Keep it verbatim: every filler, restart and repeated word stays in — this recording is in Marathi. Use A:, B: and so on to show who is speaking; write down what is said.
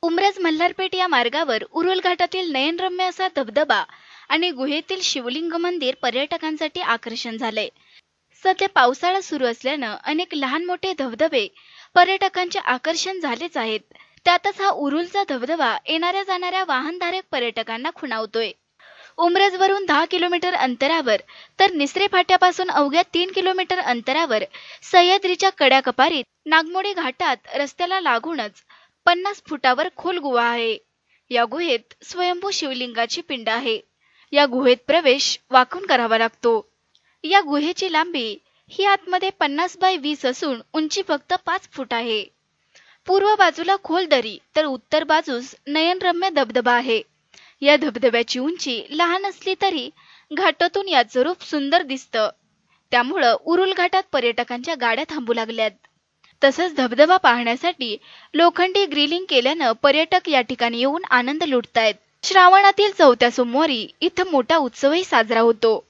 A: उमरज मल्हारपेठ या मार्गावर उरुल घाटातील नयनरम्य असा धबधबा आणि गुहेतील शिवलिंग मंदिर पर्यटकांसाठी आकर्षण झाले। सध्या पावसाळा सुरू असल्यानं अनेक लहान मोठे धबधबे पर्यटकांचे आकर्षण झालेच आहेत। त्यातच हा उरुलचा धबधबा येणाऱ्या जाणाऱ्या वाहनधारक पर्यटकांना खुणावतोय। उमरजवरून दहा किलोमीटर अंतरावर तर निसरे फाट्यापासून अवघ्या तीन किलोमीटर अंतरावर सह्याद्रीच्या कड्याकपारीत नागमोडी घाटात रस्त्याला लागूनच पन्नास फुटावर खोल गुहा आहे। या गुहेत स्वयंभू शिवलिंगाची पिंड आहे। या गुहेत प्रवेश वाकून करावा लागतो। या गुहेची लांबी ही आतमध्ये पन्नास बाय वीस असून उंची फक्त पाच फूट आहे। पूर्व बाजूला खोल दरी तर उत्तर बाजूस नयनरम्य धबधबा आहे। या धबधब्याची उंची लहान असली तरी घाटातून याचं रूप सुंदर दिसतं। त्यामुळे उरुल घाटात पर्यटकांच्या गाड्या थांबू लागल्यात। तसंच धबधबा पाहण्यासाठी लोखंडी ग्रिलिंग केल्यानं पर्यटक या ठिकाणी येऊन आनंद लुटतायत। श्रावणातील चौथ्या सोमवारी इथं मोठा उत्सवही साजरा होतो।